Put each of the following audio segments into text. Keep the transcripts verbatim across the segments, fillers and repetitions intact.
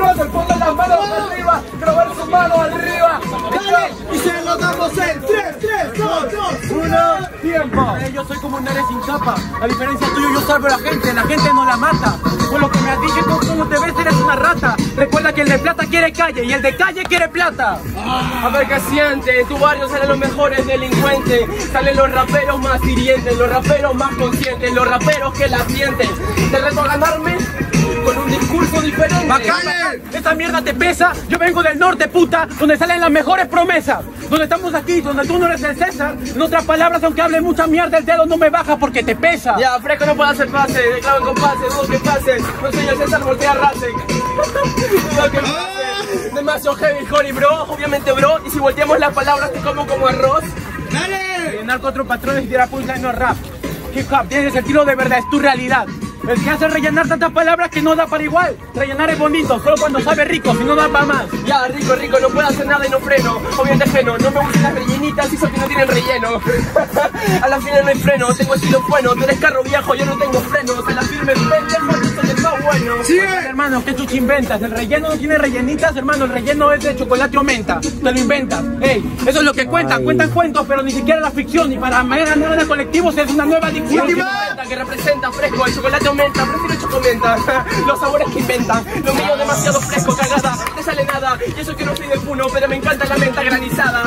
brother, pongan las manos arriba, quiero ver sus manos arriba. Dale, y se lo damos en tres, tres, dos, dos, uno, tiempo. Eh, yo soy como un nare sin capa. A diferencia tuyo, yo salvo a la gente. La gente no la mata. Por lo que me has dicho, tú como te ves, eres una rata. Recuerda que el de plata quiere calle y el de calle quiere plata. A ver qué siente, en tu barrio salen los mejores delincuentes, salen los raperos más hirientes, los raperos más conscientes, los raperos que la sienten. Te reto a ganarme con un discurso diferente. ¡Bacale! Esta mierda te pesa. Yo vengo del norte, puta, donde salen las mejores promesas. Donde estamos aquí, donde tú no eres el César. En otras palabras, aunque hable mucha mierda, el dedo no me baja porque te pesa. Ya, fresco no puedo hacer pase, de clavo en compase, dudo que pase. No soy el César, voltea a Rasek. Dudo que pase. Demasiado heavy, honey, bro. Obviamente, bro. Y si volteamos las palabras, te como como arroz. dale. El narco otro patrones y punta no rap. Hip hop, tienes el tiro de verdad, es tu realidad. El que hace rellenar tantas palabras que no da para igual. Rellenar es bonito, solo cuando sabe rico, si no da para más. Ya, rico, rico, no puedo hacer nada y no freno. Obviamente ajeno, no me gustan las rellenitas y eso que no tienen relleno. A la final no hay freno, tengo estilo bueno. Tú eres carro viejo, yo no tengo frenos. A la firme pendejo, tú soy el más bueno. Sí, hermano, ¿qué chuchi inventas? El relleno no tiene rellenitas, hermano. El relleno es de chocolate o menta. Te lo inventas. Ey, eso es lo que cuentan. Cuentan cuentos, pero ni siquiera la ficción. Y para ganar de colectivos es una nueva dicción. Que representa fresco, el chocolate aumenta, prefiero chocomenta. Los sabores que inventan, lo mío demasiado fresco, cagada, te sale nada. Y eso que no soy de Puno, pero me encanta la menta granizada.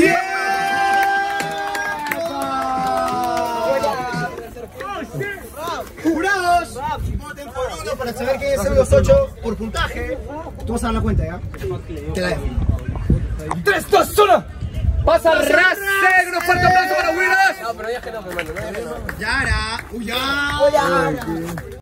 Jurados, voten por uno para saber quién es el los ocho por puntaje. Tú vas a dar la cuenta, ¿ya? Te la dejo. tres, dos, uno. Pasa Rasek, un fuerte aplauso para Winners. No, pero ya que no, hermano. Yara, Uyara.